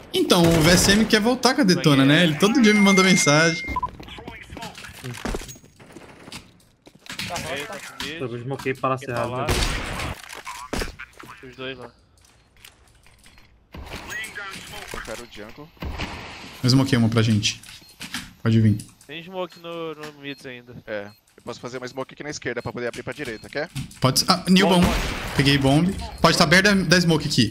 Então, o VSM quer voltar com a Detona, né? Ele todo dia me manda mensagem. Eu desmoquei para a serrada. Os dois lá. Eu quero o jungle. Eu smoquei uma pra gente. Pode vir. Tem smoke no mids ainda. É. Eu posso fazer uma smoke aqui na esquerda pra poder abrir pra direita, quer? Pode... Ah, new bomb. Peguei bomb. Pode estar aberto da smoke aqui.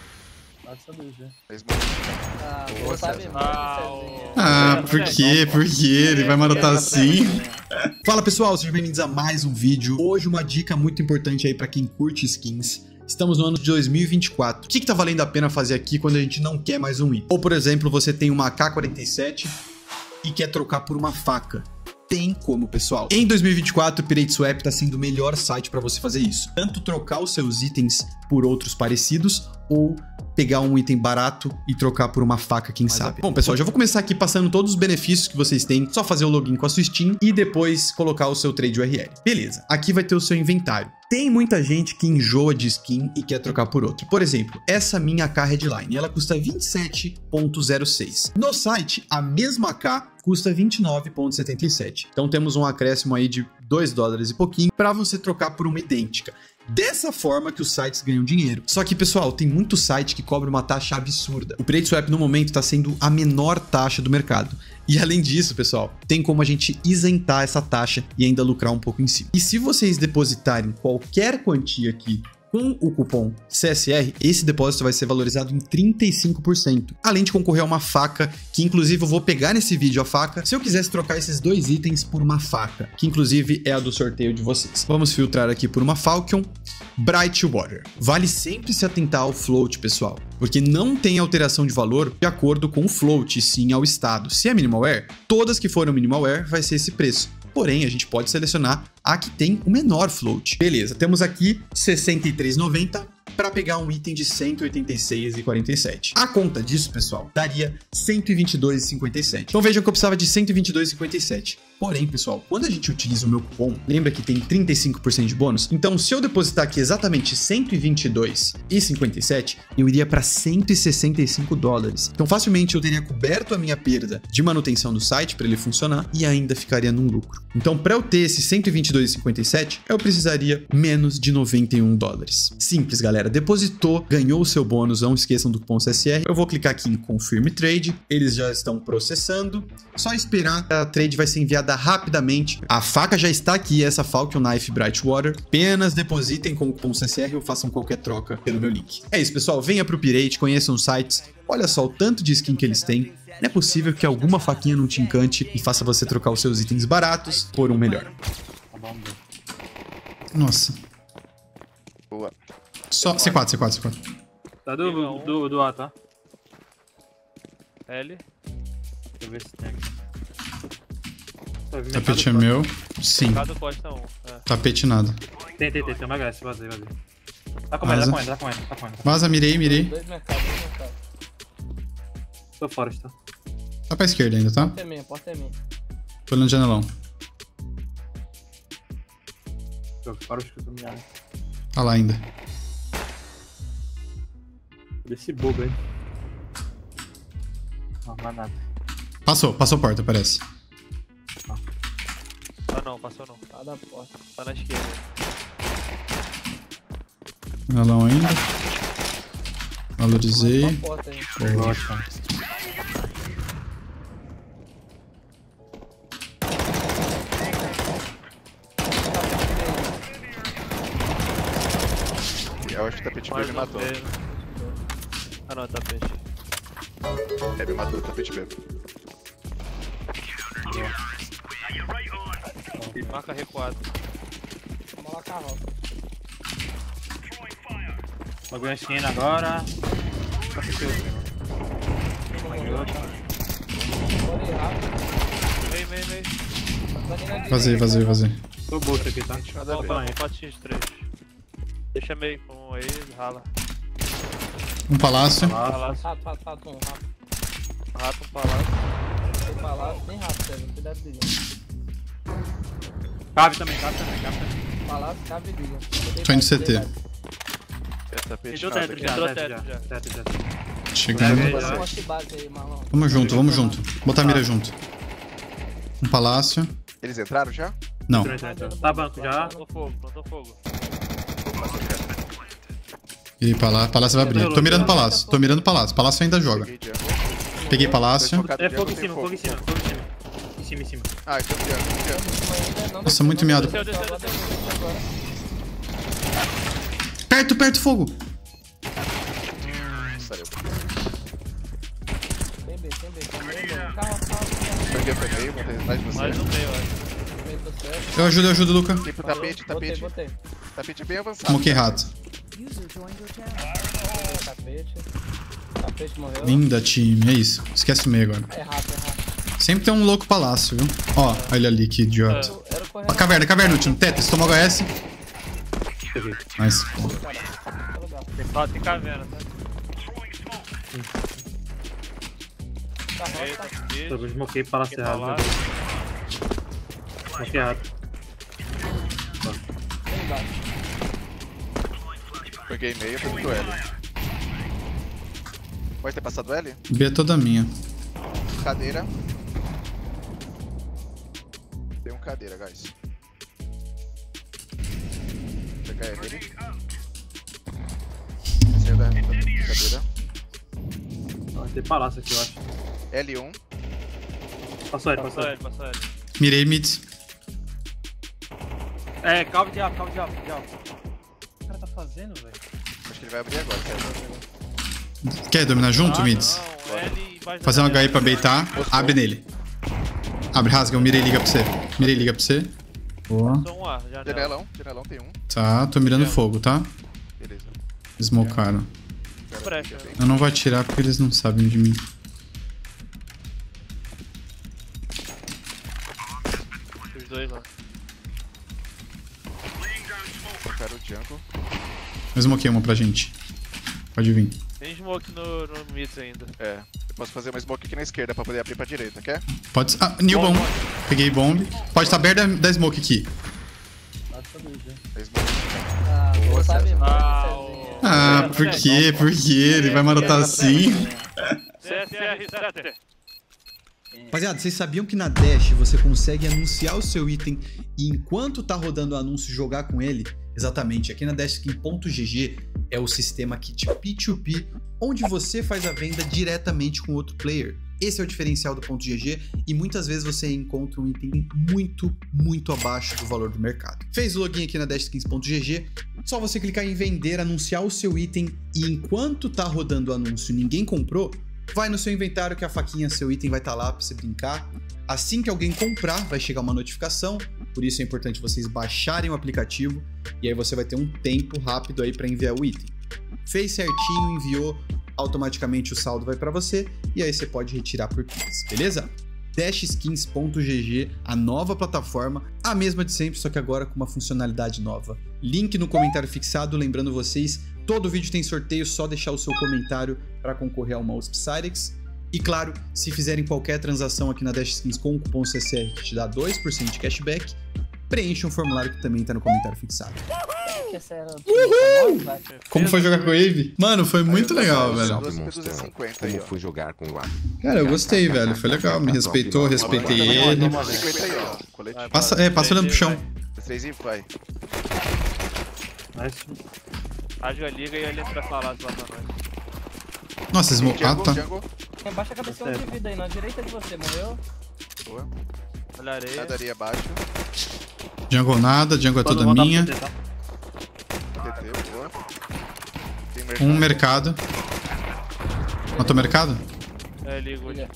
A smoke. Ah, você sabe muito, Cezinha. Ah, por quê? Por quê? Ele vai marotar assim? Fala pessoal, sejam bem-vindos a mais um vídeo. Hoje uma dica muito importante aí pra quem curte skins. Estamos no ano de 2024. O que tá valendo a pena fazer aqui quando a gente não quer mais um item? Ou, por exemplo, você tem uma AK-47 e quer trocar por uma faca. Tem como, pessoal. Em 2024, o Pirate Swap tá sendo o melhor site para você fazer isso. Tanto trocar os seus itens por outros parecidos, ou pegar um item barato e trocar por uma faca, quem sabe. Bom, pessoal, já vou começar aqui passando todos os benefícios que vocês têm. Só fazer o login com a sua Steam e depois colocar o seu trade URL. Beleza, aqui vai ter o seu inventário. Tem muita gente que enjoa de skin e quer trocar por outra. Por exemplo, essa minha AK Headline, ela custa 27,06. No site, a mesma AK custa 29,77. Então temos um acréscimo aí de $2 e pouquinho para você trocar por uma idêntica. Dessa forma que os sites ganham dinheiro. Só que, pessoal, tem muito site que cobra uma taxa absurda. O Pirate Swap, no momento, está sendo a menor taxa do mercado. E além disso, pessoal, tem como a gente isentar essa taxa e ainda lucrar um pouco em cima. E se vocês depositarem qualquer quantia aqui com o cupom CSR, esse depósito vai ser valorizado em 35%. Além de concorrer a uma faca, que inclusive eu vou pegar nesse vídeo a faca, se eu quisesse trocar esses dois itens por uma faca, que inclusive é a do sorteio de vocês. Vamos filtrar aqui por uma Falcon Brightwater. Vale sempre se atentar ao float, pessoal, porque não tem alteração de valor de acordo com o float, sim ao estado. Se é minimalware, todas que foram minimalware vai ser esse preço. Porém, a gente pode selecionar a que tem o menor float. Beleza, temos aqui 63,90 para pegar um item de 186,47. A conta disso, pessoal, daria 122,57. Então vejam que eu precisava de 122,57. Porém, pessoal, quando a gente utiliza o meu cupom, lembra que tem 35% de bônus? Então, se eu depositar aqui exatamente 122,57, eu iria para $165. Então, facilmente eu teria coberto a minha perda de manutenção do site para ele funcionar e ainda ficaria num lucro. Então, para eu ter esse 122,57, eu precisaria menos de $91. Simples, galera. Depositou, ganhou o seu bônus, não esqueçam do cupom CSR. Eu vou clicar aqui em Confirm Trade, eles já estão processando. Só esperar, a trade vai ser enviada rapidamente. A faca já está aqui, essa Falcon Knife Brightwater. Apenas depositem com o cupom CSR ou façam qualquer troca pelo meu link. É isso, pessoal. Venha pro Pirate, conheçam os sites. Olha só o tanto de skin que eles têm. Não é possível que alguma faquinha não te encante e faça você trocar os seus itens baratos por um melhor. Nossa. Boa. Só C4. Tá do A, tá? L. Deixa eu ver se tem aqui. Tapete é meu. Sim. Cada costa 1. Tapete nada. Tem uma HS, vazei. Tá comendo. Vaza, mirei. Dois mercados. Tô fora, tá? Tá pra esquerda ainda, tá? Porta é minha. Tô olhando o janelão. Tô fora, acho que eu tô mirando. Tá lá ainda. Desse bobo aí. Não, vai nada. Passou a porta, parece. Passou não. Tá da porta. Tá na esquerda. Janelão ainda. Valorizei. Só a porta aí. Gosto. Eu acho que o tapete B me matou. Ah não, tapete. É, me matou o tapete B. Marca recuado. Vamos lá, carroça. Bagulho a esquina agora. Pode ir rápido. Vem. Vazei. Tô bolso aqui, tá? Volta aí. 4x3. Deixa meio com ele, rala. Um palácio. Palácio. Rato. Rato, um palácio. Tem palácio, tem rato, César. Cuidado dele. Cave também. Palácio, cave e liga. Tô indo CT. Tapete Entrou nada teto aqui. já. Chegando. Poste base aí, Marlon. Vamos junto, vamos junto. Botar a mira junto. Um palácio. Eles entraram já? Não. Tá banco já. Plantou fogo. Ele palácio vai abrir. Tô mirando palácio. Tô mirando palácio. Palácio ainda joga. Peguei jungle. Peguei palácio. É fogo em cima, fogo em cima, fogo em cima. Em cima, em cima. Ah, então jungle. Nossa, muito miado. Desceu. Perto, perto, fogo. Saiu. Tem B. Carro. Peguei, montei atrás de Mais você. no meio, acho. Meio do céu. Eu ajudo, Luca. Tem pro tapete. Botei. Tapete bem avançado. Smokei rato. Tapete morreu. Linda, time. É isso. Esquece o meio agora. É rápido. Sempre tem um louco palácio, viu? Ó, ele ali, que idiota. Era o correto. Ó, caverna, último. Tetris, toma HS. Nice. Tem caverna, tá? Eita, Eu smokei palácio errado. lá. Smokei errado. Peguei meio, fui pro L. Pode ter passado L? B é toda minha. Cadeira. Tem um cadeira, guys. Vou pegar ele. Desceu da cadeira. Tem palácio aqui, eu acho. L1. Passou ele. Passou ele. Mirei mid. É, calma de diabo. O que o cara tá fazendo, velho? Acho que ele vai abrir agora, cara. Quer dominar junto, mids? Não, L embaixo Fazer um da HI pra baitar. Abre nele. Abre, rasga. Eu mirei liga pra você. Boa. Só um A, Janelão tem um. Tá, tô mirando fogo, tá? Beleza. Smocaram. Brecha. Eu não vou atirar porque eles não sabem de mim. Os dois lá. Eu quero o jungle. Eu smokei uma pra gente. Pode vir. Tem smoke no mid ainda. É. Eu posso fazer uma smoke aqui na esquerda pra poder abrir pra direita, quer? Pode. Ah, new bomb. Peguei bomb. Pode estar aberto da smoke aqui. A smoke. Ah, Boa, sabe César. mais. Ah, por quê? Por quê? Ele vai matar assim? CSR7. Rapaziada, vocês sabiam que na Dash você consegue anunciar o seu item e enquanto tá rodando o anúncio jogar com ele? Exatamente, aqui na Dashskin.gg é o sistema kit P2P, onde você faz a venda diretamente com outro player. Esse é o diferencial do .gg e muitas vezes você encontra um item muito abaixo do valor do mercado. Fez o login aqui na Dashskins.gg, só você clicar em vender, anunciar o seu item e enquanto tá rodando o anúncio e ninguém comprou, vai no seu inventário que a faquinha, seu item vai estar lá para você brincar. Assim que alguém comprar, vai chegar uma notificação, por isso é importante vocês baixarem o aplicativo e aí você vai ter um tempo rápido aí para enviar o item. Fez certinho, enviou, automaticamente o saldo vai para você e aí você pode retirar por Pix, beleza? Dashskins.gg, a nova plataforma, a mesma de sempre, só que agora com uma funcionalidade nova. Link no comentário fixado, lembrando vocês, todo vídeo tem sorteio, só deixar o seu comentário para concorrer a uma USP Cyrex. E claro, se fizerem qualquer transação aqui na Dashskins com o cupom CCR que te dá 2% de cashback, preencha um formulário que também tá no comentário fixado. Uhul! Como foi jogar com a Wave? Mano, foi muito legal, velho. 250 aí, Como ó. fui jogar com o Ar. Cara, eu gostei, velho. Foi legal. Me respeitou, respeitei ele. 50 aí, ó. Colete. Passa olhando pro chão. 3 e vai. Nice. Rádio a liga e ele entra falar lá pra nós. Nossa, smoke. Ah, tá. Jungle. Baixa a cabeça de vida aí, na direita de você, morreu? Boa. Olha a areia. Nadaria abaixo. Jungle nada, jungle é toda Pode mandar minha. pra você, tá? TT, boa. Tem Um mercado. Matou mercado? É, ligo. Olha.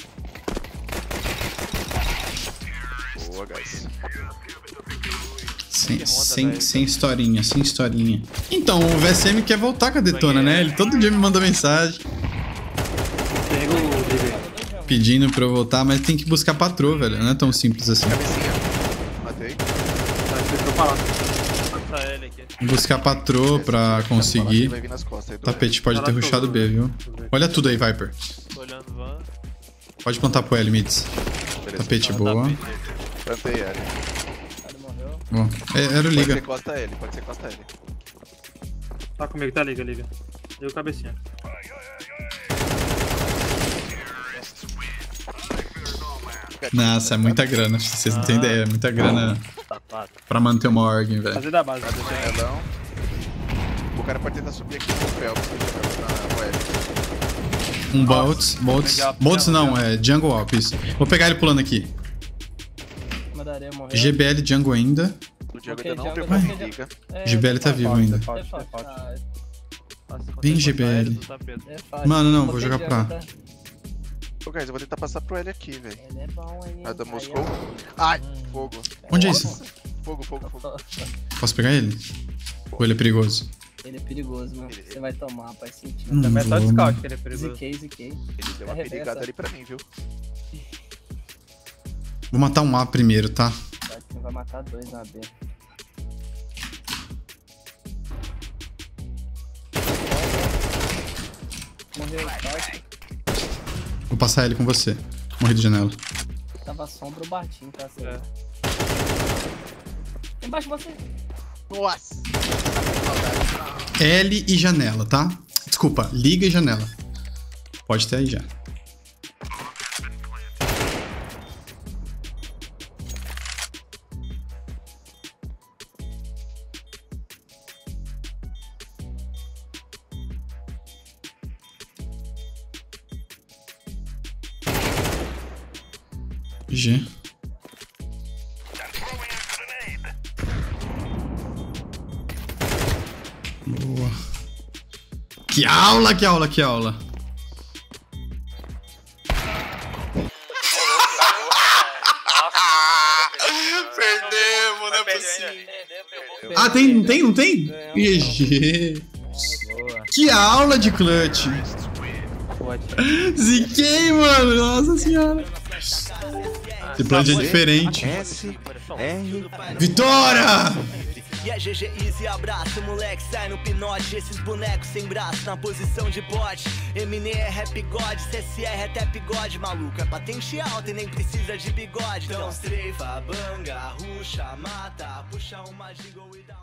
Boa, guys. Sem historinha, sem historinha. Então, o VSM quer voltar com a Detona, né? Ele todo dia me manda mensagem Tem o pedindo pra eu voltar, mas tem que buscar patroa, velho. Não é tão simples assim. Cabecinha. Matei. Passa L aqui. Buscar patroa pra conseguir. Vai vir nas costas aí do Tapete pode ter rushado B, viu? Olha tudo aí, Viper. Tô olhando van. Pode plantar pro L, mids. Beleza. Tapete boa. Plantei L. Ele morreu. Bom, era o Pode liga. ser costa L, pode ser costa L. Tá comigo, tá liga. Deu cabecinha. Nossa, é muita grana. Vocês não têm ideia. É muita grana Safado. pra manter uma org, velho. Fazer da base. Tá do janelão. O cara pode tentar subir aqui no Felps na web. Um Boltz. Boltz não, é Jungle Op, isso. Vou pegar ele pulando aqui. Mandaria morrer. GBL Jungle ainda. O Diego Ok, ainda não Diego, abriu ok, pra liga. GBL tá vivo ainda. É fácil. Bem GBL. É fácil. Mano, não, vou Ok, jogar Diego, pra- tá? Ô, guys, eu vou tentar passar pro L aqui, velho. Ele é bom aí. A da Aí, Moscou. ó. Ai, fogo. Onde é isso? Fogo. Posso pegar ele? Ou ele é perigoso? Ele é perigoso, mano. Você vai tomar, faz sentido. Também é só de Vou. scout que ele é perigoso. Ziquei. Ele deu uma Arrebenta. perigada ali pra mim, viu? Vou matar um A primeiro, tá? Vai matar 2 na B. Morreu, tá? Vou passar ele com você. Morri de janela. Tava sombra o Bartinho, tá certo. É. Embaixo de você. Nossa! L e janela, tá? Desculpa, liga e janela. Pode ter aí já. G. Boa. Que aula, que aula, que aula. Perdemos, não é possível. Ah, tem? Não tem? Não tem? GG. Que aula de clutch. Ziquei, mano. Nossa senhora. Esse plant é diferente. Vitória! E é GG Easy, abraço, moleque, sai no pinote. Esses bonecos sem braço, na posição de bote. Eminem é rap god, CSR é tap god. Maluco, é patente alta e nem precisa de bigode. Então estreifa, banga, ruxa, mata. Puxa uma jingle e dá